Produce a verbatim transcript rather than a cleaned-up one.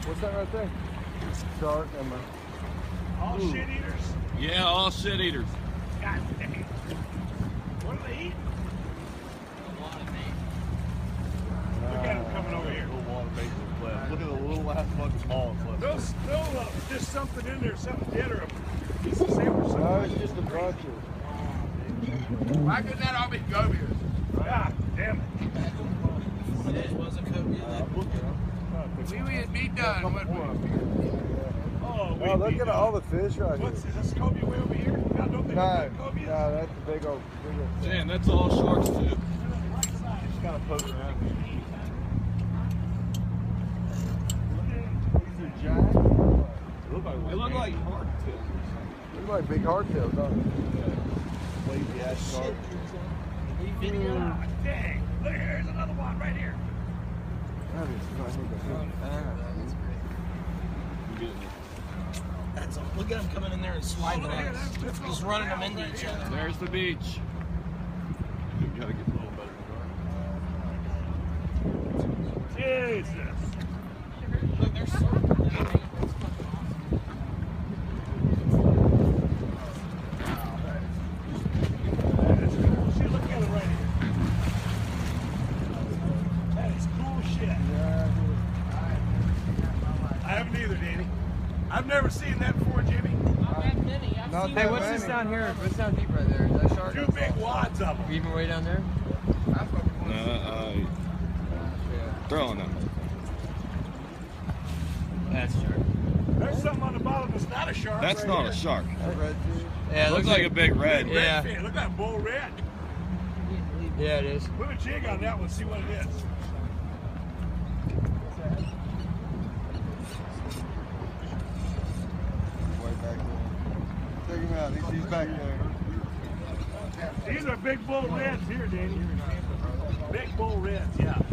What's that right there? Shark, Emma. All Ooh. shit eaters? Yeah, all shit eaters. God dang. What do they eat? A lot of meat. Look at them coming over here. Little water bases left. Look at the little last fucking small left. There's still uh, just something in there, something dead or a piece of sandwich or something. No, it's just a bunch of. Why couldn't that all be Cobias? God damn it. It was a Cobia. We would be done, wouldn't we? Oh, Oh, look at all the fish right What's here. is this Cobia way over here? God, don't they No, look like Cobias? no, that's a big old, big old fish. Man, that's all sharks too. Just kind of poking around. These are giant. Look like, They look like hardtails. look like big hardtails, don't they? Yeah. Lazy ass shark. Ah, dang. Look, here's another one right here. That is funny. That's all. Look at them coming in there and swiping at us. Just running them into each other. There's the beach. You gotta get a little better. Jesus. Look, they're circling. That is cool shit. Look at it right here. That is cool shit. I haven't either, Danny. I've never seen that before, Jimmy. Not Hey, that what's many. this down here? What's down deep right there? Is that shark? Two big wads of them. Even way down there? No, uh, throwing them. That's shark. There's something on the bottom that's not a shark. That's right not here. a shark. That red fish. Yeah, it Looks like a big red. Red Yeah. fin. Look at that bull red. Yeah, it is. Put a jig on that one, see what it is. Way back there. Check him out. He's, he's back there. These are big bull reds here, Danny. Big bull reds, yeah.